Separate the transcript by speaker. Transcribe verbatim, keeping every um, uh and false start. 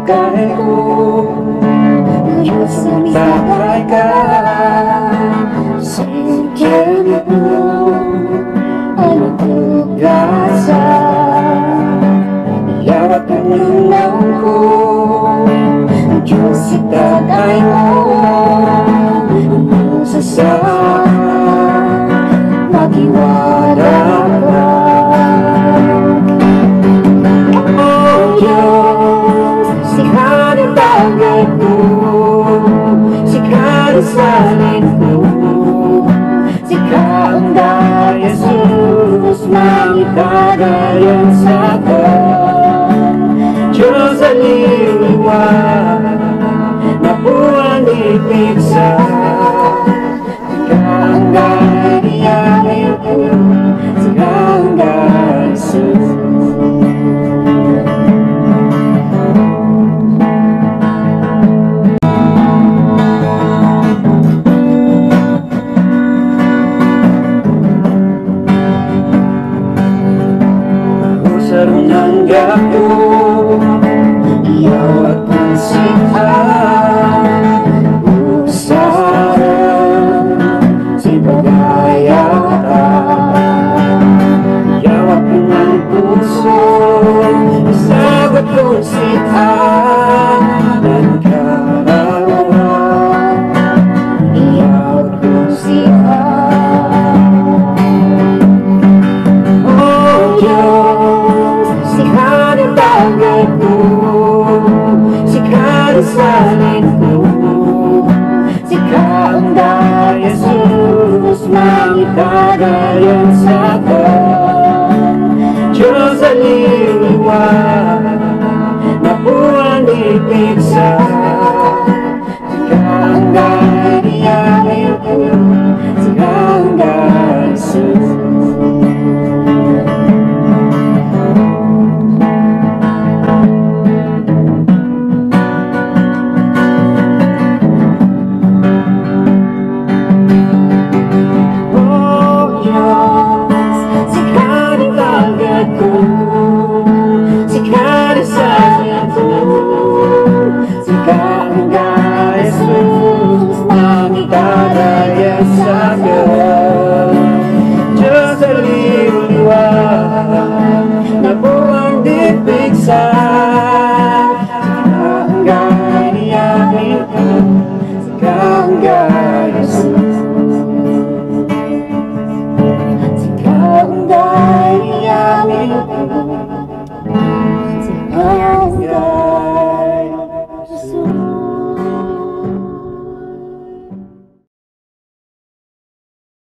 Speaker 1: bagay ko. Diyos ang tatay ka sa kanya mo ay magtugasan. Yawat ang linaw ko, Diyos ang tatay mo magsasama, maghiwala ka. Oh Diyos, sikha ng bagay ko, sikha ng salin ko, sikha ang dahil Jesus, manitagayan sa akin. Diyos ang liwanag na buwan ipigsa, sikha ang dahil iyamin ko, sikha ang dahil Jesus. Sarong ng gapo, iyaw at pansihan, usaran, si pagayatan. Iyaw at ng puso, isagot kong sihan, ng karawan, iyaw at kong sihan. Oh Diyos, sikha ng bagay ko, sikha ng salin ko, sikha ang dahil Jesus, manitagayan sa akin. Diyos ang liwanag na buwan ipigsa,